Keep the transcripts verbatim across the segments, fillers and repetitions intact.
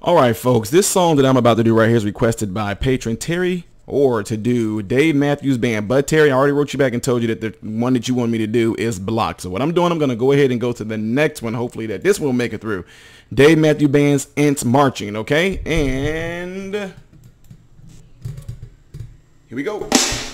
All right, folks, this song that I'm about to do right here is requested by patron Terry, or to do Dave Matthews Band. But Terry, I already wrote you back and told you that the one that you want me to do is blocked. So what I'm doing, I'm going to go ahead and go to the next one. Hopefully that this will make it through. Dave Matthews Band's Ants Marching, okay? And here we go.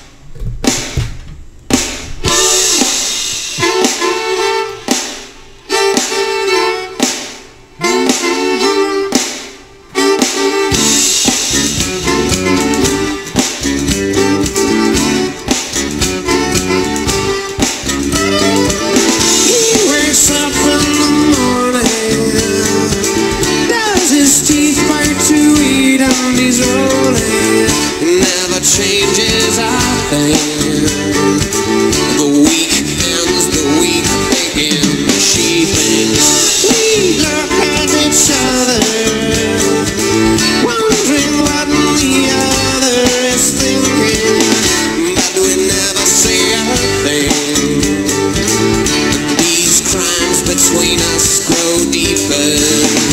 Changes our thing. The week ends the week begin. She thinks we look at each other, wondering what the other is thinking, but we never say a thing. These crimes between us grow deeper.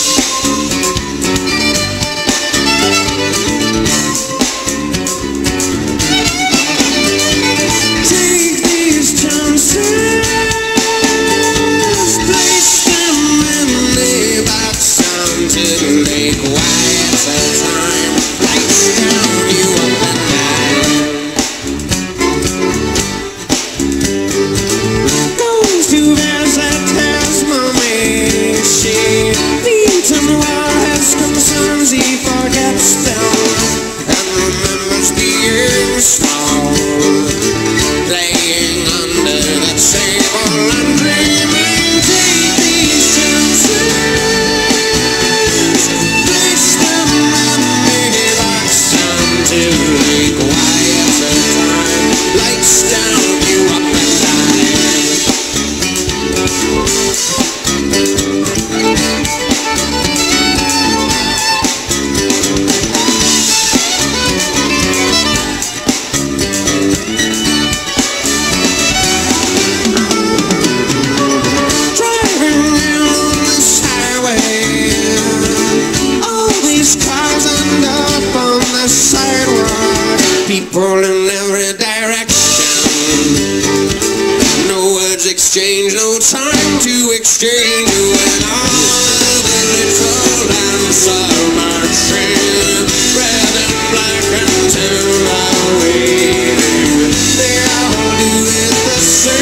People in every direction. No words exchanged, no time to exchange. When all the little lamps are marching, red and black until our waiting, they all do it the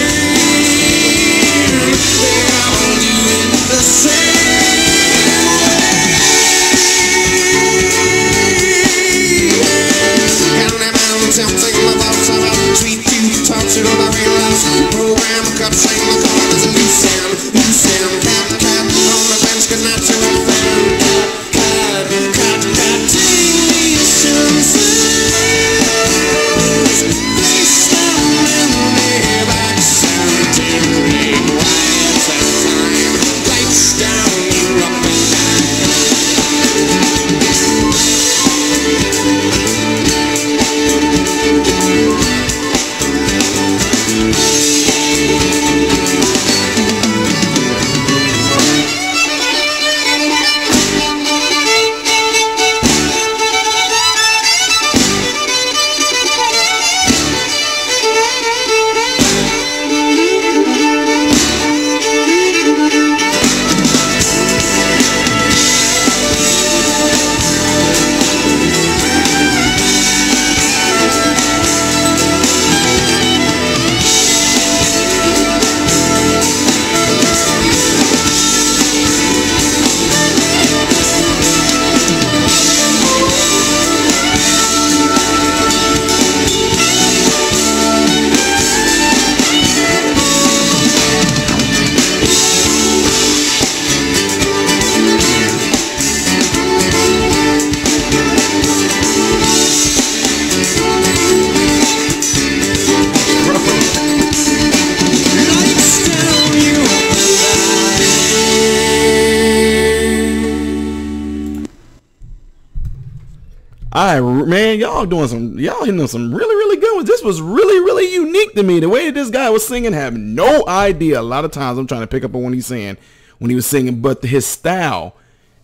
same. They all do it the same. Tempting my thoughts about sweet youth, talks it on the realize. Program cup, sing my card as a loose end, loose end. Cat, cat, on the bench, good night to a friend. Cat, cat, cat, take these chances. Place them in the back, something big, quiet and time. Lights down, you're up and down. All right, man, y'all doing some, y'all hitting some really, really good ones. This was really, really unique to me. The way that this guy was singing, I have no idea. A lot of times I'm trying to pick up on what he's saying when he was singing, but his style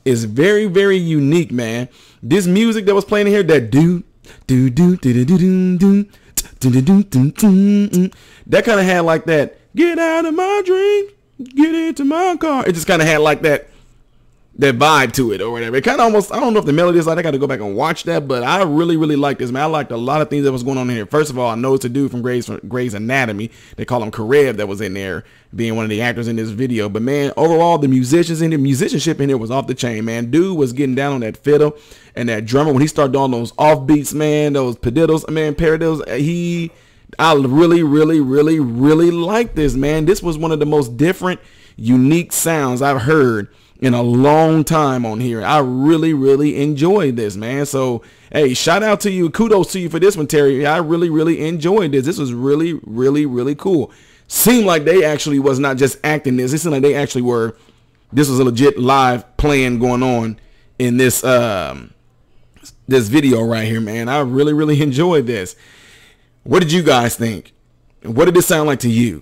is very, very unique, man. This music that was playing in here, that do, do, do, do, do, do, do, do, do, do, do, do, that kind of had like that, get out of my dreams, get into my car. It just kind of had like that, that vibe to it or whatever. It kind of almost, I don't know if the melody is like, I got to go back and watch that, but I really, really like this, man. I liked a lot of things that was going on in here. First of all, I know it's a dude from Grey's, from Grey's Anatomy. They call him Karev, that was in there being one of the actors in this video. But man, overall, the musicians in the musicianship in here was off the chain, man. Dude was getting down on that fiddle and that drummer when he started doing those offbeats, man, those padiddles, man, paradiddles. He, I really, really, really, really like this, man. This was one of the most different, unique sounds I've heard in a long time on here. I really, really enjoyed this, man. So, hey, shout out to you. Kudos to you for this one, Terry. I really, really enjoyed this. This was really, really, really cool. Seemed like they actually was not just acting this. It seemed like they actually were, this was a legit live playing going on in this, um, this video right here, man. I really, really enjoyed this. What did you guys think? What did this sound like to you?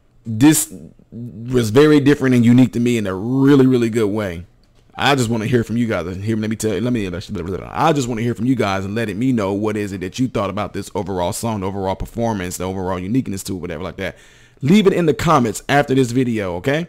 This was very different and unique to me in a really, really good way. I just want to hear from you guys. Here, let me tell you, let me, I just want to hear from you guys and letting me know what is it that you thought about this overall song, the overall performance, the overall uniqueness to it, whatever like that. Leave it in the comments after this video, okay?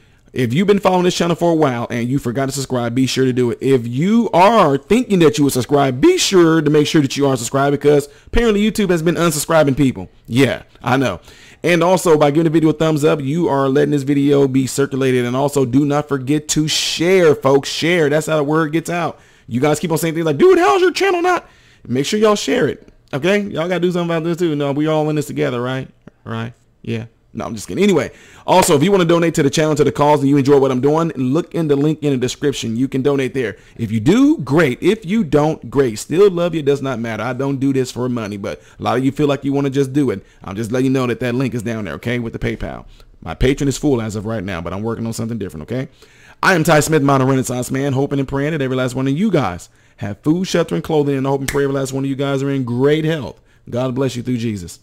If you've been following this channel for a while and you forgot to subscribe, be sure to do it. If you are thinking that you would subscribe, be sure to make sure that you are subscribed, because apparently YouTube has been unsubscribing people. Yeah, I know. And also, by giving the video a thumbs up, you are letting this video be circulated. And also, do not forget to share, folks. Share. That's how the word gets out. You guys keep on saying things like, dude, how's your channel not? Make sure y'all share it. Okay? Y'all got to do something about this too. No, we all in this together, right? Right? Yeah. No, I'm just kidding. Anyway, also, if you want to donate to the channel, to the cause, and you enjoy what I'm doing, look in the link in the description. You can donate there. If you do, great. If you don't, great. Still love you. It does not matter. I don't do this for money, but a lot of you feel like you want to just do it. I'm just letting you know that that link is down there, okay, with the PayPal. My Patreon is full as of right now, but I'm working on something different, okay? I am Ty Smith, Modern Renaissance Man, hoping and praying that every last one of you guys have food, shelter, and clothing, and I hope and pray every last one of you guys are in great health. God bless you through Jesus.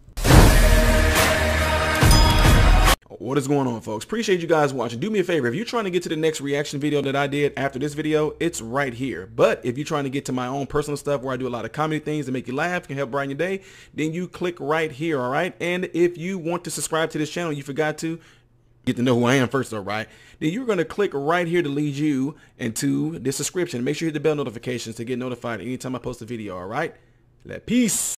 What is going on, folks? Appreciate you guys watching. Do me a favor. If you're trying to get to the next reaction video that I did after this video, it's right here. But if you're trying to get to my own personal stuff where I do a lot of comedy things that make you laugh, can help brighten your day, then you click right here, all right? And if you want to subscribe to this channel, you forgot to get to know who I am first, all right? Then you're going to click right here to lead you into this subscription. Make sure you hit the bell notifications to get notified anytime I post a video, all right? Let peace.